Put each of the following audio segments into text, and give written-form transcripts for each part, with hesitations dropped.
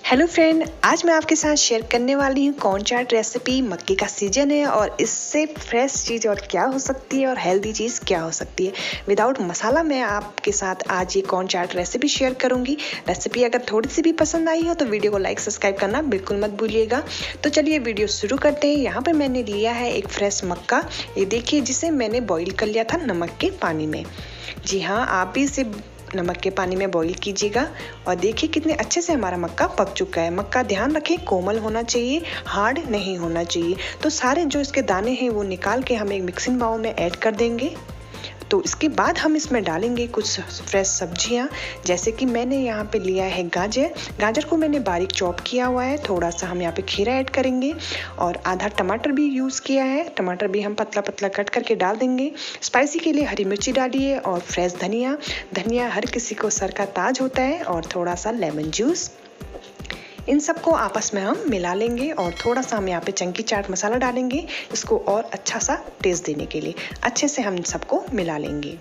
Hello friend, आज मैं आपके साथ शेयर करने वाली हूँ कॉर्न चाट रेसिपी। मक्के का सीजन है और इससे फ्रेश चीज़ और क्या हो सकती है और हेल्दी चीज़ क्या हो सकती है। विदाउट मसाला मैं आपके साथ आज ये कॉर्न चाट रेसिपी शेयर करूँगी। रेसिपी अगर थोड़ी सी भी पसंद आई हो तो वीडियो को लाइक सब्सक्राइब करना बिल्कुल मत भूलिएगा। तो चलिए वीडियो शुरू करते हैं। यहाँ पर मैंने लिया है एक फ्रेश मक्का, ये देखिए, जिसे मैंने बॉईल कर लिया था नमक के पानी में। जी हाँ, आप भी इसे नमक के पानी में बॉईल कीजिएगा और देखिए कितने अच्छे से हमारा मक्का पक चुका है। मक्का ध्यान रखें कोमल होना चाहिए, हार्ड नहीं होना चाहिए। तो सारे जो इसके दाने हैं वो निकाल के हम एक मिक्सिंग बाउल में ऐड कर देंगे। तो इसके बाद हम इसमें डालेंगे कुछ फ्रेश सब्जियां, जैसे कि मैंने यहाँ पे लिया है गाजर को मैंने बारीक चॉप किया हुआ है। थोड़ा सा हम यहाँ पे खीरा ऐड करेंगे और आधा टमाटर भी यूज़ किया है। टमाटर भी हम पतला पतला कट करके डाल देंगे। स्पाइसी के लिए हरी मिर्ची डालिए और फ्रेश धनिया हर किसी को सर का ताज होता है, और थोड़ा सा लेमन जूस। इन सबको आपस में हम मिला लेंगे और थोड़ा सा हम यहाँ पे चंकी चाट मसाला डालेंगे, इसको और अच्छा सा टेस्ट देने के लिए। अच्छे से हम इन सबको मिला लेंगे।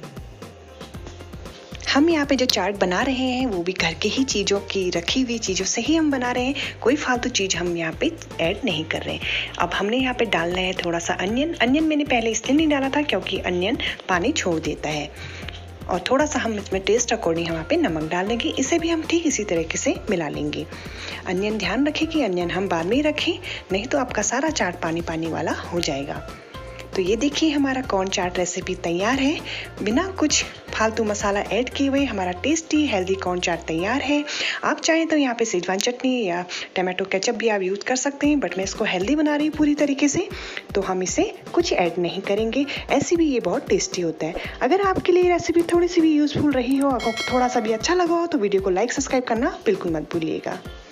हम यहाँ पे जो चाट बना रहे हैं वो भी घर के ही चीज़ों की, रखी हुई चीज़ों से ही हम बना रहे हैं। कोई फालतू चीज़ हम यहाँ पे ऐड नहीं कर रहे हैं। अब हमने यहाँ पे डालना है थोड़ा सा अनियन मैंने पहले इसलिए नहीं डाला था क्योंकि अनियन पानी छोड़ देता है। और थोड़ा सा हम इसमें टेस्ट अकॉर्डिंग यहाँ पे नमक डाल देंगे। इसे भी हम ठीक इसी तरीके से मिला लेंगे। अनियन ध्यान रखें कि अनियन हम बाद में ही रखें, नहीं तो आपका सारा चाट पानी पानी वाला हो जाएगा। तो ये देखिए हमारा कॉर्न चाट रेसिपी तैयार है। बिना कुछ फालतू मसाला ऐड किए हुए हमारा टेस्टी हेल्दी कॉर्न चाट तैयार है। आप चाहें तो यहाँ पे शेजवान चटनी या टमाटो केचप भी आप यूज़ कर सकते हैं, बट मैं इसको हेल्दी बना रही हूँ पूरी तरीके से, तो हम इसे कुछ ऐड नहीं करेंगे। ऐसी भी ये बहुत टेस्टी होता है। अगर आपके लिए रेसिपी थोड़ी सी भी यूज़फुल रही हो, अगर थोड़ा सा भी अच्छा लगा हो, तो वीडियो को लाइक सब्सक्राइब करना बिल्कुल मत भूलिएगा।